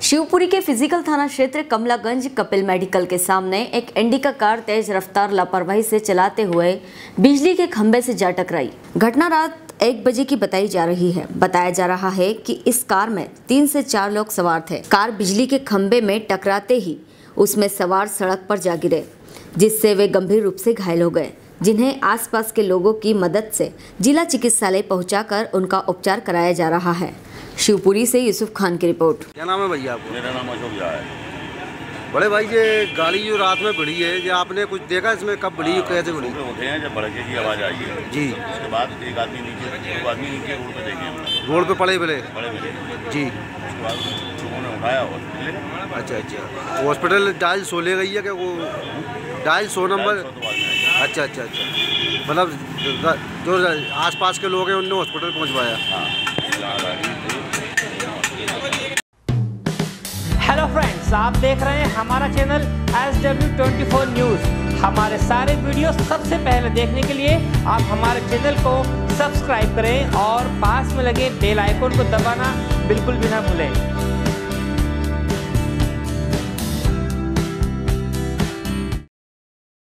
शिवपुरी के फिजिकल थाना क्षेत्र कमलागंज कपिल मेडिकल के सामने एक इंडिका कार तेज रफ्तार लापरवाही से चलाते हुए बिजली के खंभे से जा टकराई। घटना रात 1 बजे की बताई जा रही है। बताया जा रहा है कि इस कार में 3 से 4 लोग सवार थे। कार बिजली के खंभे में टकराते ही उसमें सवार सड़क पर जा गिरे, जिससे वे गंभीर रूप से घायल हो गए, जिन्हें आसपास के लोगों की मदद से जिला चिकित्सालय पहुंचाकर उनका उपचार कराया जा रहा है। शिवपुरी से यूसुफ खान की रिपोर्ट। क्या नाम है भैया आपको? मेरा नाम अशोक झा है। बड़े भाई, ये गाड़ी जो रात में बढ़ी है, ये आपने कुछ देखा इसमें कब बढ़ी, कैसे बढ़ी? उठे हैं जब भड़के की आवाज़ आई है जी। उसके बाद एक आदमी नीचे, 2 आदमी नीचे रोड पे देखे हैं, रोड पे पड़े मिले जी। उसके बाद लोगों ने उठाया हॉस्पिटल। अच्छा, हॉस्पिटल डायल 100 ले गई है क्या? वो डायल 100 नंबर? अच्छा, मतलब जो आसपास के लोग हैं उनने हॉस्पिटल पहुँचवाया। हेलो फ्रेंड्स, आप देख रहे हैं हमारा चैनल SW24 न्यूज़। हमारे सारे वीडियो सबसे पहले देखने के लिए आप हमारे चैनल को सब्सक्राइब करें और पास में लगे बेल आइकन को दबाना बिल्कुल भी ना भूलें।